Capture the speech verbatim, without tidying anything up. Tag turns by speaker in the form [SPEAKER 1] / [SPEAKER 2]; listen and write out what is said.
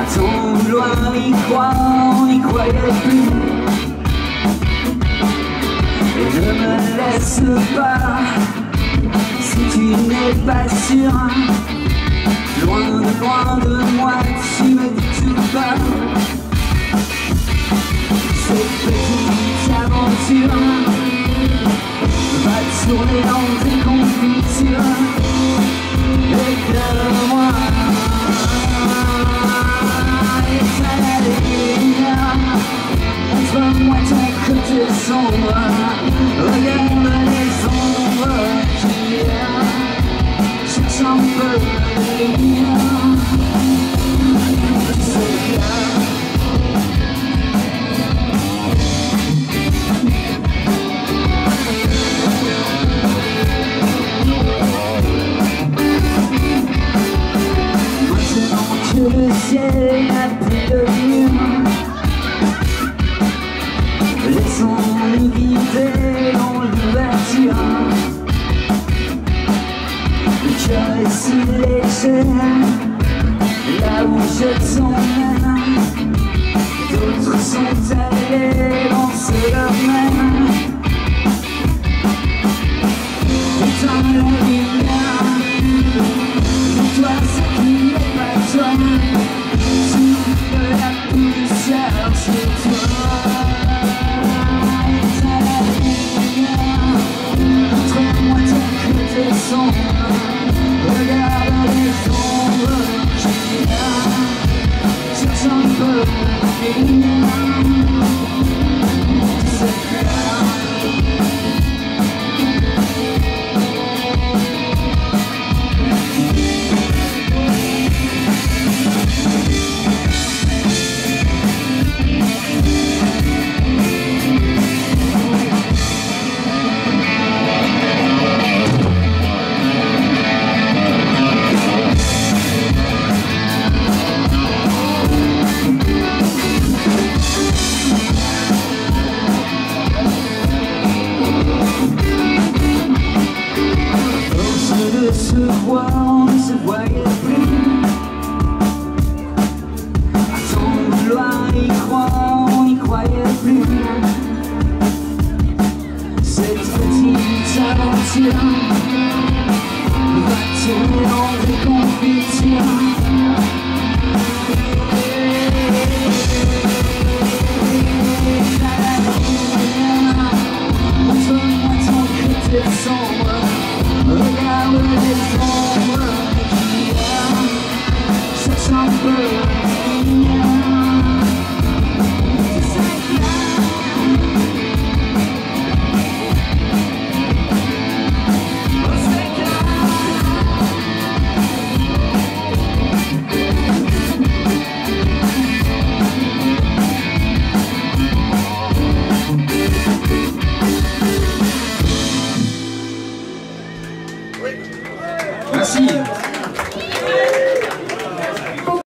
[SPEAKER 1] Tant vouloir y croire, on n'y croyait plus. Et ne me laisse pas, si tu n'es pas sûr. Loin de loin de moi, tu me dis tout bas. Cette petite aventure va tourner dans tes confitures. Éclaire-moi, éteins la lumière. Montre-moi ton côté sombre. Regarde les ombres qui cherchent un peu la lumière. C'est clair. Que le ciel n'a plus de lumière, laissons-nous guider dans l'ouverture. Le cœur est si léger, là où je t'emmène. D'autres sont allés dans ce domaine. Éteins la lumière, dis-toi ce qui n'est pas toi. Souffle la poussière sur toi. Éteins la lumière, montre-moi ton côté sombre. Regarde les ombres qu'il y a. Cherche un peu la lumière. C'est clair. De se voir, on ne se voyait plus. À tant vouloir y croire, on n'y croyait plus. Cette petite aventure va tourner dans des confitures. Montre-moi ton côté sombre. Regarde les ombres qu'il y a, cherche un peu.